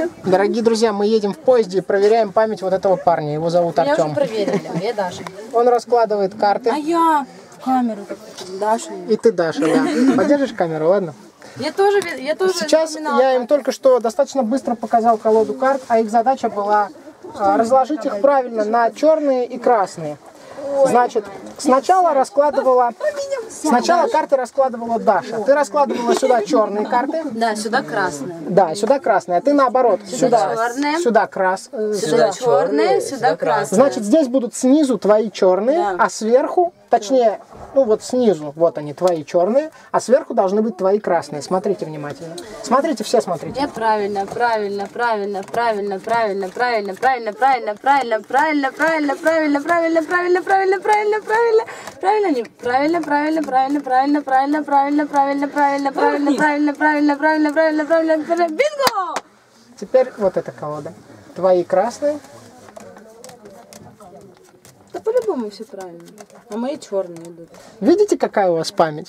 Привет. Дорогие друзья, мы едем в поезде и проверяем память вот этого парня. Его зовут Меня Артем. уже проверили, я Даша. Он раскладывает карты. А я камеру Даша. И ты, Даша, да. Подержишь камеру, ладно? Я тоже Сейчас я им только что достаточно быстро показал колоду карт, а их задача была разложить их правильно на черные и красные. Значит, сначала карты раскладывала Даша. Ты раскладывала сюда черные карты. Да, сюда красная. Да, сюда красные. А ты наоборот. Сюда черные. Сюда красные. Сюда черные, сюда красные. Значит, здесь будут снизу твои черные, Да. а сверху, точнее, ну вот снизу, вот они твои черные, а сверху должны быть твои красные. Смотрите внимательно. Смотрите, все смотрите. Я правильно. Бинго! Теперь вот эта колода. Твои красные. Да по-любому все правильно. А мои черные идут. Видите, какая у вас память?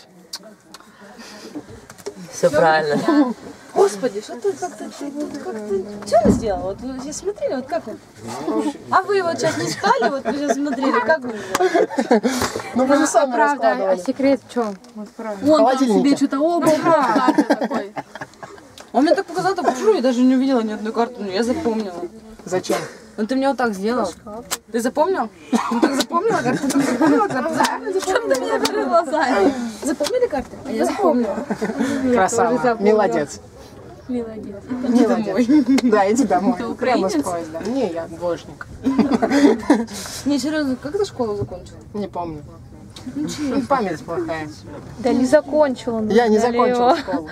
Все правильно. Господи, что ты как-то... Что он сделал? Вот вы сейчас смотрели, вот как он? А вы вот сейчас не читали, вот вы сейчас смотрели, как он сделал? Ну вы же сами Правда, а раскладывали. секрет в чем? Вот правда. Он там холодильнике. себе что-то такой. Он мне так показал, так я даже не увидела ни одной карты, но я запомнила. Зачем? Ну ты мне вот так сделал. Ты запомнил? Ну так запомнила карты? Ты запомнила карты? Зачем ты меня перед глазами? Запомнили карты? А я запомнила. Красава. Молодец. Молодец. Иди домой. Да, иди домой. Ты Прямо с украинец? поезда. Не, я двоечник. Не, серьезно, как ты школу закончила? Не помню. Ну, память плохая. Да не закончил он. Я не налево. закончил школу.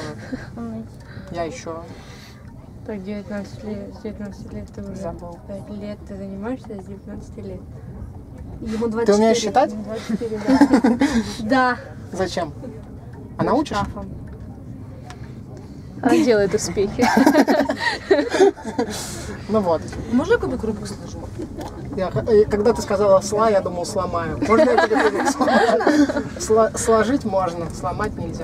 Я еще Так, 19 лет, с 19 лет ты уже. забыл. 5 лет ты занимаешься с 19 лет. Ему 24. Ты умеешь считать? 24, да. Да. Зачем? А научишь? Шкафом. Она делает успехи. Ну вот. Можно я кубик Рубик сложу? Когда ты сказала «сла», я думал «сломаю». Можно я тебе кубик сломаю? Сложить можно, сломать нельзя.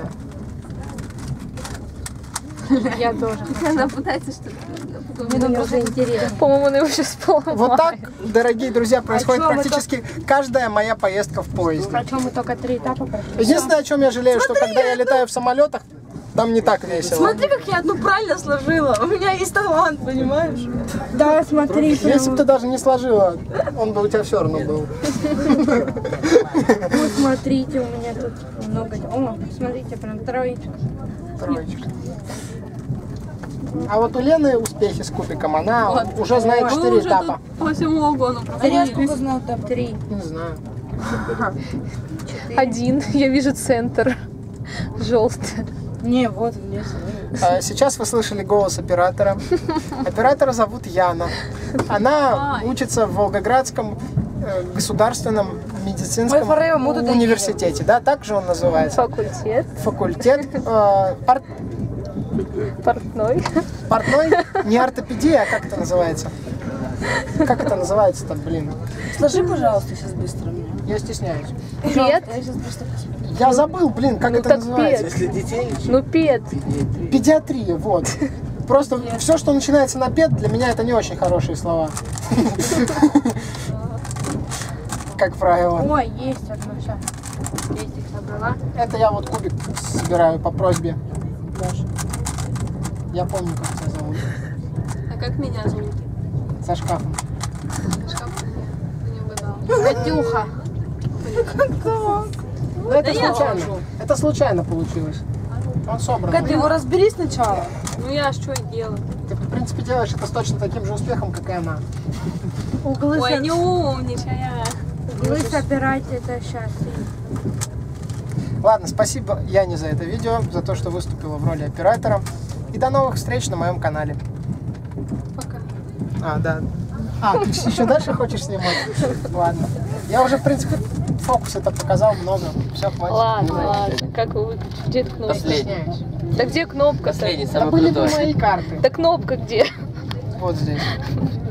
Я тоже. Она пытается что-то. Мне уже интересно. По-моему, она его сейчас поломает. Вот так, дорогие друзья, происходит чё, мы практически каждая моя поездка в поезде. Причем мы только 3 этапа прошли. Единственное, о чем я жалею, что когда я летаю в самолетах, там не так весело. Смотри, как я одну правильно сложила. У меня есть талант, понимаешь? Да, смотри. Если бы ты даже не сложила, он бы у тебя все равно был. Вот смотрите, у меня тут много. О, смотрите, прям троечка. Троечка. А вот у Лены успехи с кубиком, она уже знает 4 этапа. По всему угону. А я сколько знаю этап? 3. Не знаю. 1. Я вижу центр. Желтый. Не, вот вниз. Сейчас вы слышали голос оператора. Оператора зовут Яна. Она учится в Волгоградском государственном медицинском университете. Да, так же он называется. Факультет. Факультет. Портной. Портной? Не ортопедия, а как это называется? Как это называется-то, блин? Сложи, пожалуйста, сейчас быстро мне. Я стесняюсь. Пет. Я сейчас просто... Я забыл, блин, как Ну это так называется. пет. Если детей учить, Ну, пет. Педиатрия, вот. Просто все, что начинается на пед, для меня это не очень хорошие слова. Как правило. Ой, есть одно сейчас. Есть их собрала. Это я вот кубик собираю по просьбе Даши. Я помню, как тебя зовут. А как меня зовут? За шкафом. Не угадал. Катюха. Ну, это случайно. Это случайно получилось. Он собран. Кать, ты его разбери сначала. Ну я что и делаю? Ты, в принципе, делаешь это с точно таким же успехом, как и она. Углы, Ой, не умничая. углы собирать это сейчас. Ладно, спасибо Яне за это видео, за то, что выступила в роли оператора. И до новых встреч на моем канале. Пока. А, да. А, ты еще дальше хочешь снимать? Ладно. Я уже, в принципе, фокус это показал много. Все, хватит. Ладно. Как вы выключите? Где эта кнопка? Стесняюсь. Да где кнопка? последний, Это самый были бы крутой. мои карты. Да кнопка где? Вот здесь.